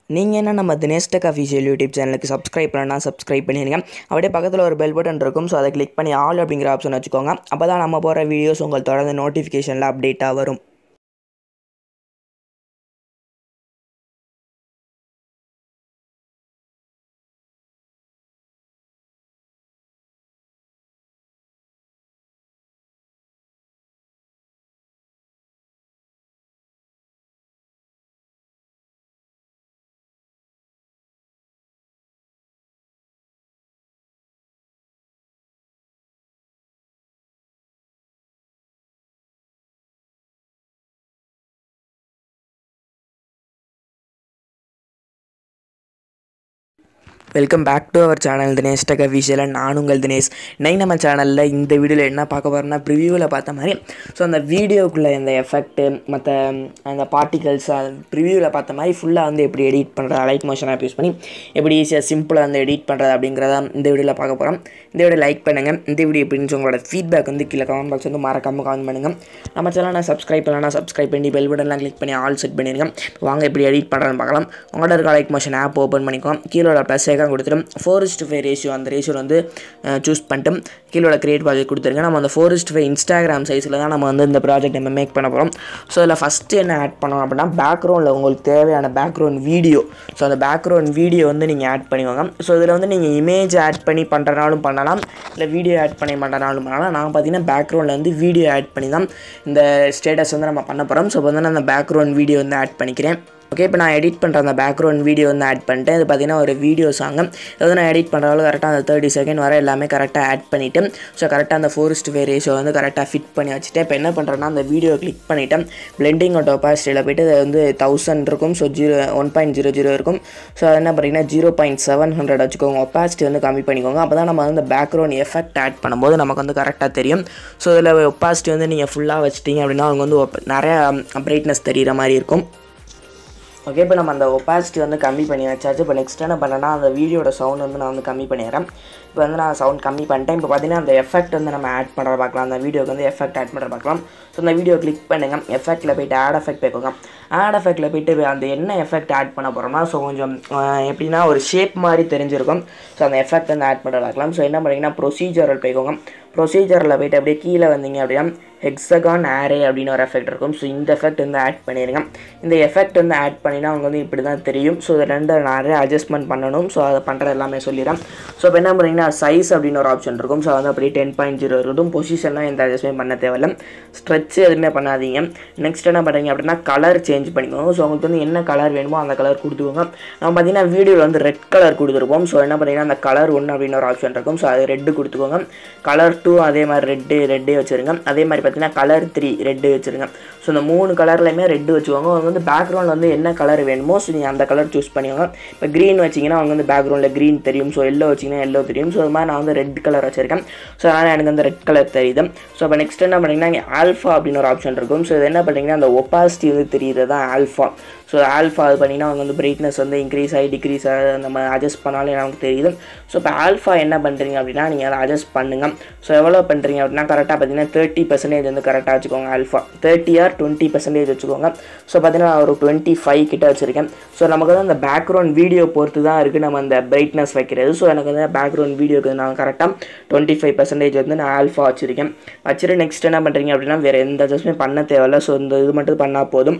நீங்கள் என்ன நம்ம தினேஷ் டெக் அஃபிஷியல் யூடியூப் சேனலுக்கு சப்ஸ்கிரைப் பண்ணால் சப்ஸ்கிரைப் பண்ணிடுங்க. அப்படியே பக்கத்தில் ஒரு பெல் பட்டன் இருக்கும். ஸோ அதை கிளிக் பண்ணி ஆல் அப்படிங்கிற ஆப்ஷன் வச்சுக்கோங்க. அப்போ தான் நம்ம போகிற வீடியோஸ் உங்களுக்கு தொடர்ந்து நோட்டிஃபிகேஷனில் அப்டேட்டாக வரும். Welcome back to our channel Dinesh Tech Official. நான் உங்கள் தினேஷ். இன்னைக்கு நம்ம சேனலில் இந்த வீடியோவில் என்ன பார்க்க போகிறோம்னா, ப்ரிவியூவில் பார்த்த மாதிரி ஸோ அந்த வீடியோக்குள்ளே இந்த எஃபெக்ட்டு மற்ற அந்த பார்ட்டிகல்ஸ் ப்ரிவியூவில் பார்த்த மாதிரி ஃபுல்லாக வந்து எப்படி எடிட் பண்ணுறது, லைட் மோஷன் ஆப் யூஸ் பண்ணி எப்படி ஈஸியாக சிம்பிளாக வந்து எடிட் பண்ணுறது அப்படிங்கிறத இந்த வீடியோவில் பார்க்க போகிறோம். இந்த வீடியோ லைக் பண்ணுங்கள். இந்த வீடியோ எப்படின்னு உங்களோட ஃபீட்பேக் வந்து கீழே கமெண்ட் பாக்ஸ் வந்து மறக்காமல் கமெண்ட் பண்ணுங்கள். நம்ம சேனலை சப்ஸ்கிரைப் பண்ணலாம், சப்ஸ்கிரைப் பண்ணி பெல் பட்டன்லாம் கிளிக் பண்ணி ஆல் செட் பண்ணிடுங்க. வாங்க எப்படி எடிட் பண்ணுறதுன்னு பார்க்கலாம். உங்களோட இருக்க லைட் மோஷன் ஆப் ஓப்பன் பண்ணிக்கோம். கீழே ப்ளஸ் கொடுத்துட்டு 4:5 ரேஷியோ அந்த ரேஷியோ வந்து சூஸ் பண்ணிட்டு கீழே கிரியேட் ப்ராஜெக்ட் கொடுத்துருங்க. நம்ம அந்த 4:5 இன்ஸ்டாகிராம் சைஸில் தான் நம்ம வந்து இந்த ப்ராஜெக்ட் நம்ம மேக் பண்ண போகிறோம். ஸோ இதில் ஃபஸ்ட்டு என்ன ஆட் பண்ணோம் அப்படின்னா, பேக்ரவுண்டில் உங்களுக்கு தேவையான பேக்ரவுண்ட் வீடியோ. ஸோ அந்த பேக்ரவுண்ட் வீடியோ வந்து நீங்கள் ஆட் பண்ணிக்கோங்க. ஸோ இதில் வந்து நீங்கள் இமேஜ் ஆட் பண்ணி பண்ணுறனாலும் பண்ணலாம், இல்லை வீடியோ ஆட் பண்ணி பண்ணுறனாலும் பண்ணலாம். நான் பார்த்தீங்கன்னா பேக்ரவுண்டில் வந்து வீடியோ ஆட் பண்ணி தான் இந்த ஸ்டேட்டஸ் வந்து நம்ம பண்ண போகிறோம். ஸோ வந்து நான் அந்த பேக்ரவுண்ட் வீடியோ வந்து ஆட் பண்ணிக்கிறேன். ஓகே, இப்போ நான் எடிட் பண்ணுற அந்த பேக்ரவுண்ட் வீடியோ வந்து ஆட் பண்ணிட்டேன். இது பார்த்தீங்கன்னா ஒரு வீடியோ சாங்கு. இது வந்து நான் எடிட் பண்ணுறாலும் கரெக்டாக அந்த 30 செகண்ட் வர எல்லாமே கரெக்டாக ஆட் பண்ணிவிட்டு ஸோ கரெக்டாக அந்த 4:5 ரேஷியோ வந்து கரெக்டாக ஃபிட் பண்ணி வச்சுட்டு இப்போ என்ன பண்ணுறேன்னா, அந்த வீடியோ கிளிக் பண்ணிவிட்டேன். பிளெண்டிங் அவுட் ஒப்பாசிட்டியில் போய்ட்டு அது வந்து 1000 இருக்கும். ஸோ 1.00 இருக்கும். ஸோ அது என்ன பண்ணுறீங்கன்னா 0.700 வச்சுக்கோங்க. ஒப்பாசிட்டி வந்து கம்மி பண்ணிக்கோங்க. அப்போ தான் நம்ம வந்து இந்த பேக்ரவுண்ட் எஃபெக்ட் ஆட் பண்ணும்போது நமக்கு வந்து கரெக்டாக தெரியும். ஸோ இதில் ஒப்பாசிட்டி வந்து நீங்கள் ஃபுல்லாக வச்சிட்டிங்க அப்படின்னா அவங்க வந்து நிறையா பிரைட்னஸ் தெரிகிற மாதிரி இருக்கும். ஓகே, இப்போ நம்ம அந்த ஒப்பாசிட்டி வந்து கம்மி பண்ணி வச்சாச்சு. இப்போ நெக்ஸ்ட் என்ன பண்ணேன்னா, அந்த வீடியோட சவுண்ட் வந்து நான் வந்து கம்மி பண்ணிடுறேன். இப்போ வந்து நான் சவுண்ட் கம்மி பண்ணிட்டேன். இப்போ பார்த்தீங்கன்னா அந்த எஃபெக்ட் வந்து நம்ம ஆட் பண்ணுற பார்க்கலாம். அந்த வீடியோக்கு வந்து எஃபெக்ட் ஆட் பண்ணுற பார்க்கலாம். ஸோ அந்த வீடியோ கிளிக் பண்ணுங்கள். எஃபெக்ட்டில் போய்ட்டு ஆட் எஃபெக்ட் போய்க்கோங்க. ஆட் எஃபெக்ட்டில் போய்ட்டு அந்த என்ன எஃபெக்ட் ஆட் பண்ண போகிறோம்னா, ஸோ கொஞ்சம் எப்படின்னா ஒரு ஷேப் மாதிரி தெரிஞ்சிருக்கும். ஸோ அந்த எஃபெக்ட் வந்து ஆட் பண்ணுற பார்க்கலாம். ஸோ என்ன பண்ணுறீங்கன்னா ப்ரொசீஜரில் போய்க்கோங்க. ப்ரொசீஜரில் போய்ட்டு அப்படியே கீழே வந்தீங்க அப்படின்னா ஹெக்ஸகான் ஆரே அப்படின்னு ஒரு எஃபெக்ட் இருக்கும். ஸோ இந்த எஃபெக்ட் வந்து ஆட் பண்ணிடுங்க. இந்த எஃபெக்ட் வந்து ஆட் பண்ணினா அவங்க வந்து இப்படி தான் தெரியும். ஸோ இதை நிறைய அட்ஜஸ்ட்மெண்ட் பண்ணணும். ஸோ அதை பண்ணுறது எல்லாமே சொல்லிடுறேன். ஸோ இப்போ என்ன பண்ணுறீங்கன்னா சைஸ் அப்படின்னு ஒரு ஆப்ஷன் இருக்கும். ஸோ வந்து அப்படியே 10.0 இருக்கட்டும். பொசிஷன்லாம் எந்த அட்ஜஸ்ட்மெண்ட் பண்ண தேவையில்லை. ஸ்ட்ரெச் எதுவுமே பண்ணாதீங்க. நெக்ஸ்ட் என்ன பண்ணுறீங்க அப்படின்னா கலர் சேஞ்ச் பண்ணிக்கோங்க. ஸோ உங்களுக்கு வந்து என்ன கலர் வேணுமோ அந்த கலர் கொடுத்துக்கோங்க. நம்ம பார்த்தீங்கன்னா வீடியோவில் வந்து ரெட் கலர் கொடுத்துருப்போம். ஸோ என்ன பண்ணுறீங்கன்னா அந்த கலர் 1 அப்படின்னு ஒரு ஆப்ஷன் இருக்கும். ஸோ அது ரெட்டு கொடுத்துக்கோங்க. கலர் 2 அதே மாதிரி ரெட்டே வச்சுருங்க. அதே மாதிரி பார்த்தீங்கன்னா கலர் 3 ரெட்டு வச்சுருங்க. ஸோ இந்த 3 கலர்லையுமே ரெட்டு வச்சுக்கோங்க. அவங்க வந்து பேக்ரவுண்ட் வந்து என்ன கலர் வேணுமோ ஸோ நீங்கள் அந்த கலர் சூஸ் பண்ணிக்கோங்க. இப்போ க்ரீன் வச்சிங்கன்னா அவங்க வந்து பேக்ரவுண்டில் க்ரீன் தெரியும். ஸோ எல்லோ வச்சிங்கன்னா எல்லோ தெரியும். ஸோ அது மாதிரி நான் வந்து ரெட் கலர் வச்சுருக்கேன். ஸோ அதனால் எனக்கு வந்து ரெட் கலர் தெரியுது. ஸோ இப்போ நெக்ஸ்ட் என்ன பண்ணிங்கன்னா இங்கே ஆல்ஃபா அப்படின்னு ஒரு ஆப்ஷன் இருக்கும். ஸோ இது என்ன பண்ணிங்கன்னா அந்த ஒப்பாசிட்டி வந்து தெரியுது தான் ஆல்ஃபா. ஸோ ஆல்ஃபா அது பண்ணிங்கன்னா அவங்க வந்து பிரைட்னஸ் வந்து இன்க்ரீஸ் ஆகி டிக்ரீஸ் ஆகி நம்ம அட்ஜஸ்ட் பண்ணாலும் நமக்கு தெரியுது. ஸோ இப்போ ஆல்ஃபா என்ன பண்ணுறீங்க அப்படின்னா நீங்கள் அதை அட்ஜஸ்ட் பண்ணுங்கள். ஸோ எவ்வளோ பண்ணுறீங்க அப்படின்னா கரெக்டாக பார்த்தீங்கன்னா 30% வந்து கரெக்டாக வச்சுக்கோங்க. ஆல்ஃபா 30 or 20% வச்சுக்கோங்க. ஸோ பார்த்தீங்கன்னா ஒரு 25 கிட்ட வச்சுருக்கேன். ஸோ நமக்கு வந்து அந்த பேக்ரவுண்ட் வீடியோ பொறுத்து தான் இருக்குது நம்ம அந்த பிரைட்னஸ் வைக்கிறது. ஸோ எனக்கு வந்து பேக்ரவுண்ட் வீடியோக்கு நான் கரெக்டாக 25% வந்து நான் ஆல்ஃபா வச்சுருக்கேன். வச்சுட்டு நெக்ஸ்ட் என்ன பண்ணுறீங்க அப்படின்னா வேறு எந்த அட்ஜஸ்ட்மெண்ட் பண்ண தேவையில்லை. ஸோ இந்த இது மட்டும் பண்ணால் போதும்.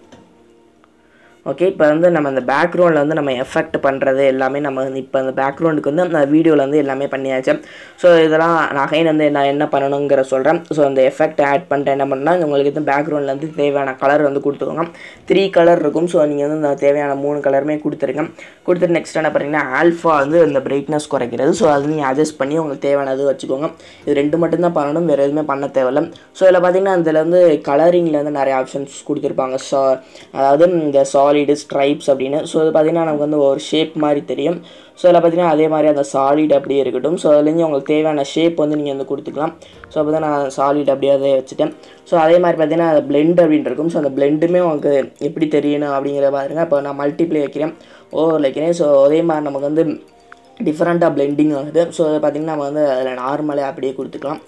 ஓகே, இப்போ வந்து நம்ம அந்த பேக்ரவுண்டில் வந்து நம்ம எஃபெக்ட் பண்ணுறது எல்லாமே நம்ம வந்து இப்போ அந்த பேக்ரவுண்டுக்கு வந்து அந்த வீடியோவில் வந்து எல்லாமே பண்ணியாச்சு. ஸோ இதெல்லாம் நான் வந்து நான் என்ன பண்ணணுங்கிற சொல்கிறேன். ஸோ அந்த எஃபெக்ட் ஆட் பண்ணிட்டு என்ன பண்ணால் உங்களுக்கு வந்து பேக்ரவுண்டில் வந்து தேவையான கலர் வந்து கொடுத்துக்கோங்க. 3 கலர் இருக்கும். ஸோ நீங்கள் வந்து அந்த தேவையான 3 கலருமே கொடுத்துருங்க. கொடுத்துட்டு நெக்ஸ்ட் என்ன பண்ணுறீங்கன்னா ஆல்ஃபா வந்து இந்த பிரைட்னஸ் குறைக்கிறது. ஸோ அது நீங்கள் அட்ஜஸ்ட் பண்ணி உங்களுக்கு தேவையானது வச்சுக்கோங்க. இது 2 மட்டும்தான் பண்ணணும், வேறு எதுவுமே பண்ண தேவையில்லை. ஸோ இதில் பார்த்தீங்கன்னா இதில் வந்து கலரிங்கில் வந்து நிறைய ஆப்ஷன்ஸ் கொடுத்துருப்பாங்க. அதாவது இந்த சாலிடு ஸ்ட்ரைப்ஸ் அப்படின்னு. ஸோ அது பார்த்தீங்கன்னா நமக்கு வந்து ஒரு ஷேப் மாதிரி தெரியும். ஸோ அதில் பார்த்தீங்கன்னா அதே மாதிரி அந்த சாலிட் அப்படியே இருக்கட்டும். ஸோ அதுலேருந்து உங்களுக்கு தேவையான ஷேப் வந்து நீங்கள் வந்து கொடுத்துக்கலாம். ஸோ அப்போ தான் நான் சாலிட் அப்படியே அதை வச்சுட்டேன். ஸோ அதே மாதிரி பார்த்தீங்கன்னா அந்த பிளெண்ட் அப்படின்னு இருக்கும். ஸோ அந்த பிளெண்டுமே உங்களுக்கு எப்படி தெரியணும் அப்படிங்கிற பாருங்க. இப்போ நான் மல்டிப்ளை வைக்கிறேன், ஓவர் வைக்கிறேன். ஸோ அதே மாதிரி நமக்கு வந்து டிஃப்ரெண்ட்டாக பிளெண்டிங் ஆகுது. ஸோ அதை பார்த்திங்கன்னா நம்ம வந்து அதில் நார்மலாக அப்படியே கொடுத்துக்கலாம்.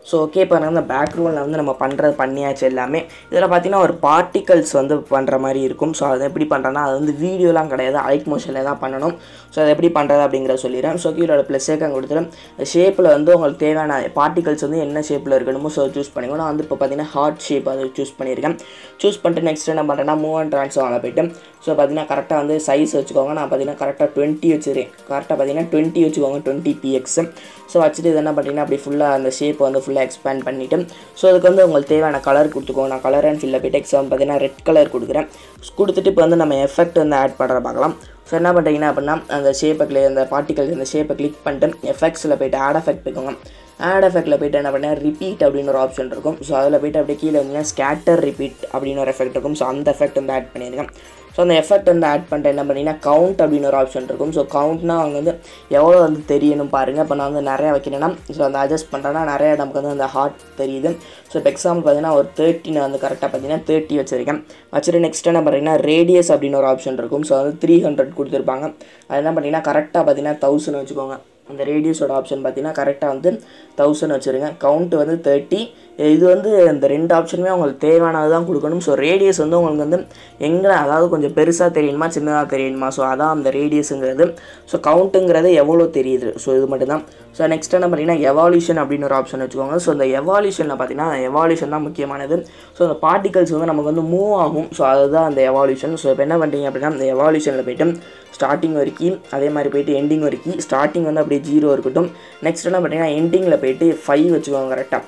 ஸோ ஓகே பாருங்கள் அந்த பேக்ரவுண்டில் வந்து நம்ம பண்ணுறது பண்ணியாச்சு எல்லாமே. இதில் பார்த்தீங்கன்னா ஒரு பார்ட்டிகல்ஸ் வந்து பண்ணுற மாதிரி இருக்கும். ஸோ அதை எப்படி பண்ணுறேன்னா அது வந்து வீடியோலாம் கிடையாது, லைட் மோஷனில் தான் பண்ணணும். ஸோ அதை எப்படி பண்ணுறது அப்படிங்கிறத சொல்லிடுறேன். ஸோ கீழே ப்ளஸ் ஐக்கான் கொடுத்துட்டு அந்த ஷேப்பில் வந்து உங்களுக்கு தேவையான பார்ட்டிகல்ஸ் வந்து என்ன ஷேப்பில் இருக்கணுமோ ஸோ சூஸ் பண்ணிக்கணும். நான் வந்து இப்போ பார்த்தீங்கன்னா ஹார்ட் ஷேப் அதை சூஸ் பண்ணியிருக்கேன். சூஸ் பண்ணிட்டு நெக்ஸ்ட் என்ன பண்ணுறேன்னா மூவ் அண்ட் ட்ரான்ஸ்ஃபார்மில் போய்ட்டு ஸோ பார்த்தீங்கன்னா கரெக்டாக வந்து சைஸ் வச்சுக்கோங்க. நான் பார்த்தீங்கன்னா கரெக்டாக 20 வச்சுருக்கேன். கரெக்டாக பார்த்தீங்கன்னா 20 வச்சுக்கோங்க, 20px. ஸோ வச்சுட்டு இது என்ன பண்ணிங்கன்னா அப்படி ஃபுல்லாக அந்த ஷேப் வந்து ஃபுல்லாக எக்ஸ்பேண்ட் பண்ணிவிட்டு ஸோ அதுக்கு வந்து உங்களுக்கு தேவையான கலர் கொடுத்துக்கோங்க. நான் கலர் அண்ட் ஃபில்ல போய்ட்டு எக்ஸாம்பிள் பார்த்தீங்கன்னா ரெட் கலர் கொடுக்குறேன். கொடுத்துட்டு இப்போ வந்து நம்ம எஃபெக்ட் வந்து ஆட் பண்ணுற பார்க்கலாம். ஸோ என்ன பண்ணுறீங்கன்னா அப்படின்னா அந்த ஷேப்பை அந்த பார்ட்டிகல்ஸ் அந்த ஷேப்பை கிளிக் பண்ணிட்டு எஃபெக்ட்ஸில் போய்ட்டு ஆட் எஃபெக்ட் போய்க்கோங்க. ஆட் எஃபெக்ட்டில் போய்ட்டு என்ன பண்ணேன் ரிப்பீட் அப்படின்னு ஒரு ஆப்ஷன் இருக்கும். ஸோ அதில் போய்ட்டு அப்படியே கீழே வந்து ஸ்கேட்டர் ரிப்பீட் அப்படின்னு ஒரு எஃபெக்ட் இருக்கும். ஸோ அந்த எஃபெக்ட் வந்து ஆட் பண்ணியிருக்கேன். ஸோ அந்த எஃபெக்ட் வந்து ஆட் பண்ணிட்டு என்ன பண்ணிங்கன்னா கவுண்ட் அப்படின்னு ஒரு ஆப்ஷன் இருக்கும். ஸோ கவுண்ட்னா அவங்க வந்து எவ்வளோ வந்து தெரியணும் பாருங்கள். இப்போ நான் வந்து நிறையா வைக்கிறேன்னா ஸோ அந்த அட்ஜஸ்ட் பண்ணுறேன்னா நிறையா நமக்கு வந்து அந்த ஹார்ட் தெரியுது. ஸோ இப்போ எக்ஸாம்பிள் பார்த்தீங்கன்னா ஒரு 30 நான் வந்து கரெக்டாக பார்த்தீங்கன்னா 30 வச்சுருக்கேன். வச்சுட்டு நெக்ஸ்ட் என்ன பண்ணுறீங்கன்னா ரேடியஸ் அப்படின்னு ஒரு ஆப்ஷன் இருக்கும். ஸோ அது 300 கொடுத்துருப்பாங்க. அது என்ன பண்ணிங்கன்னா கரெக்டாக பார்த்தீங்கன்னா 1000 வச்சுக்கோங்க. அந்த ரேடியஸோட ஆப்ஷன் பார்த்தீங்கன்னா கரெக்டாக வந்து 1000 வச்சுருங்க. கவுண்ட் வந்து 30. இது வந்து இந்த ரெண்டு ஆப்ஷனுமே உங்களுக்கு தேவையானது தான் கொடுக்கணும். ஸோ ரேடியஸ் வந்து உங்களுக்கு வந்து எங்கே அதாவது கொஞ்சம் பெருசாக தெரியணுமா சின்னதாக தெரியணுமா ஸோ அதான் அந்த ரேடியஸுங்கிறது. ஸோ கவுண்ட்டுங்கிறது எவ்வளோ தெரியுது ஸோ இது மட்டும்தான். ஸோ நெக்ஸ்ட் என்ன பார்த்தீங்கன்னா எவால்யூஷன் அப்படின்னு ஒரு ஆப்ஷன் வச்சுக்கோங்க. ஸோ இந்த எவால்யூஷனில் பார்த்தீங்கன்னா எவால்யூஷன் தான் முக்கியமானது. ஸோ அந்த பார்ட்டிகல்ஸ் வந்து நமக்கு வந்து மூவ் ஆகும். ஸோ அதுதான் அந்த எவால்யூஷன். ஸோ இப்போ என்ன பண்ணுறீங்க அப்படின்னா இந்த எவால்யூஷனில் போய்ட்டு ஸ்டார்டிங் வரைக்கும் அதே மாதிரி போய்ட்டு எண்டிங் வரைக்கும் ஸ்டார்டிங் வந்து அப்படியே 0 இருக்கட்டும். நெக்ஸ்ட் என்ன பார்த்தீங்கன்னா எண்டிங்கில் போய்ட்டு 5 வச்சுக்கோங்க. கரெக்டாக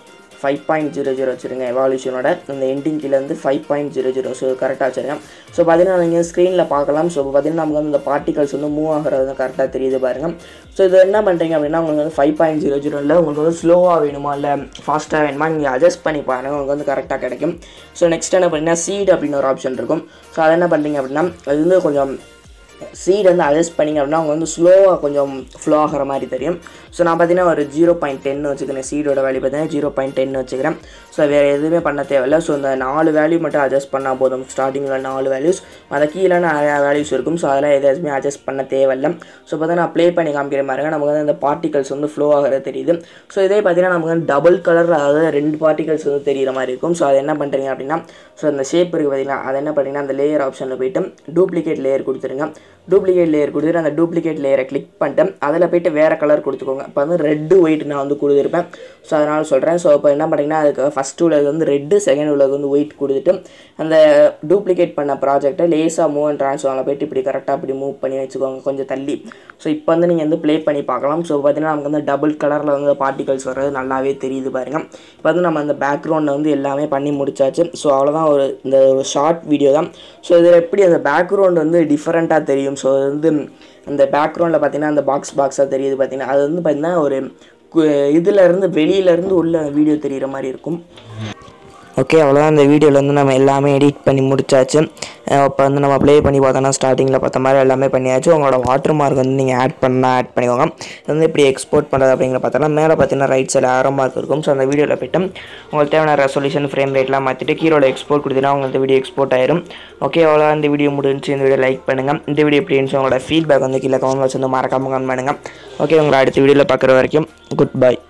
5.00 வச்சுருங்க. எவால்யூஷனோட இந்த எண்டிங் கீழே வந்து 5.00 ஸோ கரெக்டாக வச்சுருங்க. ஸோ பார்த்தீங்கன்னா நீங்கள் ஸ்க்ரீனில் பார்க்கலாம். ஸோ பார்த்தீங்கன்னா நமக்கு வந்து இந்த பார்ட்டிகல்ஸ் வந்து மூவ் ஆகிறது வந்து கரெக்டாக தெரியுது பாருங்கள். ஸோ இது என்ன பண்ணுறீங்க அப்படின்னா உங்களுக்கு வந்து 5.00 உங்களுக்கு வந்து ஸ்லோவாக வேணுமா இல்லை ஃபாஸ்ட்டாக வேணுமா நீங்கள் அட்ஜஸ்ட் பண்ணி பாருங்கள், உங்களுக்கு வந்து கரெக்டாக கிடைக்கும். ஸோ நெக்ஸ்ட் என்ன பண்ணிங்கன்னா சீட் அப்படின்னு ஒரு ஆப்ஷன் இருக்கும். ஸோ அதை என்ன பண்ணுறீங்க அப்படின்னா அது வந்து கொஞ்சம் சீட் வந்து அட்ஜஸ்ட் பண்ணிங்க அப்படின்னா அவங்க வந்து ஸ்லோவாக கொஞ்சம் ஃப்ளோ ஆகிற மாதிரி தெரியும். ஸோ நான் பார்த்தீங்கன்னா ஒரு 0.10 வச்சுக்கிறேன். சீடோட வேல்யூ பார்த்தீங்கன்னா 0.10 வச்சுக்கிறேன். ஸோ வேறு எதுவுமே பண்ண தேவையில்லை. ஸோ இந்த 4 வேல்யூ மட்டும் அட்ஜஸ்ட் பண்ணால் போதும். ஸ்டார்டிங்கில் 4 வேல்யூஸ் அதை கீழே நிறையா வேல்யூஸ் இருக்கும். ஸோ அதெல்லாம் எதுவுமே அட்ஜஸ்ட் பண்ண தேவையில்லை. ஸோ பார்த்தீங்கன்னா நான் ப்ளே பண்ணி காமிக்கிற மாதிரி நமக்கு வந்து அந்த பார்ட்டிகல்ஸ் வந்து ஃப்ளோ ஆகிறது தெரியுது. ஸோ இதே பார்த்தீங்கன்னா நமக்கு வந்து டபுள் கலர் அதாவது 2 பார்ட்டிகல்ஸ் வந்து தெரிகிற மாதிரி இருக்கும். ஸோ அதை என்ன பண்ணுறீங்க அப்படின்னா ஸோ அந்த ஷேப் இருக்குது பார்த்தீங்கன்னா அதை என்ன பண்ணிங்கன்னா அந்த லேயர் ஆப்ஷனில் போய்ட்டு டூப்ளிகேட் லேயர் கொடுத்துருங்க. டூப்ளிகேட் லேயர் கொடுத்துட்டு அந்த டூப்ளிகேட் லேயரை கிளிக் பண்ணிட்டு அதில் போய்ட்டு வேறு கலர் கொடுத்துக்கோங்க. இப்போ வந்து ரெட்டு ஒயிட் நான் வந்து கொடுத்துருப்பேன். ஸோ அதனால் சொல்கிறேன். ஸோ இப்போ என்ன பண்ணிங்கன்னா அதுக்கு ஃபஸ்ட்டு உள்ளது வந்து ரெட்டு, செகண்ட் உள்ளது வந்து ஒயிட் கொடுத்துட்டு அந்த டூப்ளிகேட் பண்ண ப்ராஜெக்டை லேஸாக மூவ் அண்ட் ட்ரான்ஸ்ஃபார்மில் போய்ட்டு இப்படி கரெக்டாக அப்படி மூவ் பண்ணி வச்சுக்கோங்க கொஞ்சம் தள்ளி. ஸோ இப்போ வந்து நீங்கள் வந்து ப்ளே பண்ணி பார்க்கலாம். ஸோ பார்த்தீங்கன்னா நமக்கு வந்து டபுள் கலரில் வந்து பார்ட்டிகல்ஸ் வர்றது நல்லாவே தெரியுது பாருங்கள். இப்போ வந்து நம்ம அந்த பேக்ரவுண்டில் வந்து எல்லாமே பண்ணி முடிச்சாச்சு. ஸோ அவ்வளோதான் இந்த ஒரு ஷார்ட் வீடியோ தான். ஸோ இதில் எப்படி அந்த பேக்ரவுண்ட் வந்து டிஃப்ரெண்ட்டாக தெரியும். ஸோ அது வந்து அந்த பேக்ரவுண்டில் பார்த்தீங்கன்னா அந்த பாக்ஸாக தெரியுது பார்த்தீங்கன்னா அது வந்து பார்த்தீங்கன்னா ஒரு இதிலேருந்து வெளியிலேருந்து உள்ள வீடியோ தெரிகிற மாதிரி இருக்கும். ஓகே அவ்வளோதான். இந்த வீடியோவில் வந்து நம்ம எல்லாமே எடிட் பண்ணி முடிச்சாச்சு. இப்போ வந்து நம்ம ப்ளே பண்ணி பார்த்தோன்னா ஸ்டார்டிங்கில் பார்த்த மாதிரி எல்லாமே பண்ணியாச்சு. உங்களோட வாட்டர் மார்க் வந்து நீங்கள் ஆட் பண்ணிக்கோங்க. இது வந்து எப்படி எக்ஸ்போர்ட் பண்ணுறது அப்படிங்கிற பார்த்தோன்னா மேலே பார்த்தீங்கன்னா ரைட் சைடில் ஆரோ மார்க் இருக்கும். ஸோ அந்த வீடியோவில் போய்ட்டு உங்களுக்கு தேவையான ரெசல்யூஷன் ஃப்ரேம் ரேட்லாம் மாற்றிட்டு கீழே எக்ஸ்போர்ட் கொடுத்தீங்கன்னா உங்களுக்கு வீடியோ எக்ஸ்போர்ட் ஆயிரும். ஓகே அவ்வளோதான். இந்த வீடியோ முடிஞ்சு. இந்த வீடியோ லைக் பண்ணுங்கள். இந்த வீடியோ எப்படி இருந்துச்சு உங்களோட ஃபீட்பேக் வந்து கீழே கமெண்ட் பாக்ஸ் வந்து மறக்காமல் கமெண்ட் பண்ணுங்கள். ஓகே உங்களை அடுத்த வீடியோவில் பார்க்குற வரைக்கும் குட் பை.